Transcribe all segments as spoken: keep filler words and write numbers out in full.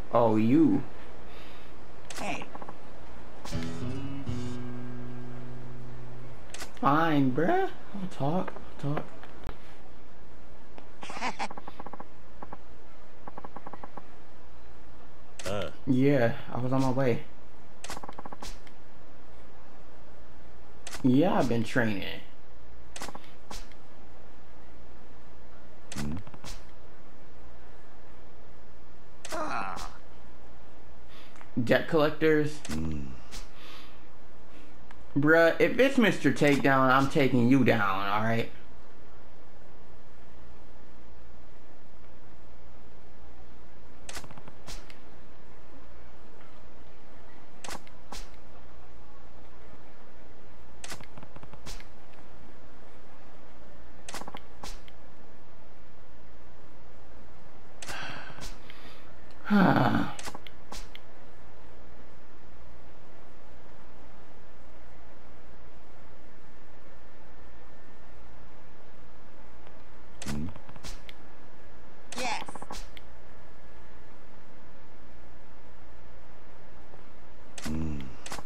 Oh, you. Hey. Fine, bruh. I'll talk. I'll talk. uh. Yeah, I was on my way. Yeah, I've been training. Mm. Ah. Jet collectors. Mm. Bruh, if it's Mister Takedown, I'm taking you down, alright? Ah. Mm. Yes. Mm.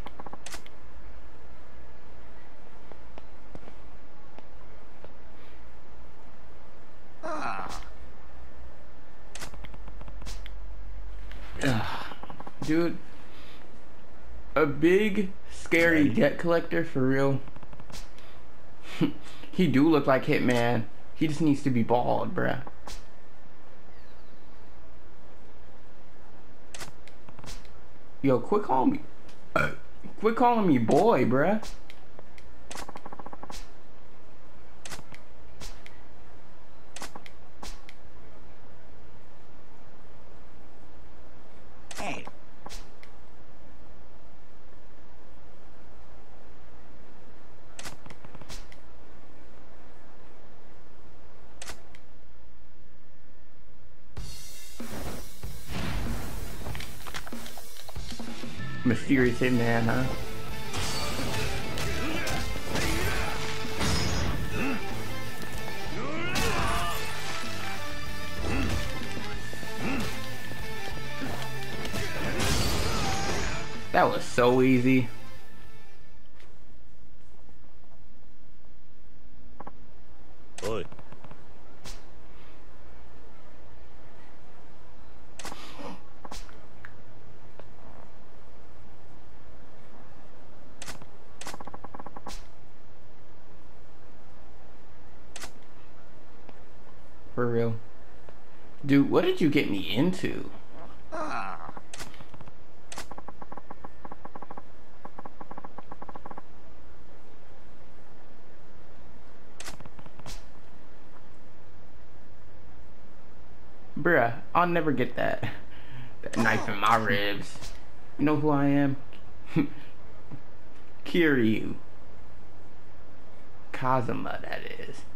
Ah. Dude, a big, scary Ready? jet collector for real. He do look like Hitman. He just needs to be bald, bruh. Yo, quit calling me. Uh, quit calling me boy, bruh. Hey. Mysterious Hitman, huh? That was so easy. Oi. For real. Dude, what did you get me into? Ah. Bruh, I'll never get that. That knife in my ribs. You know who I am? Kiryu. Kazuma, that is.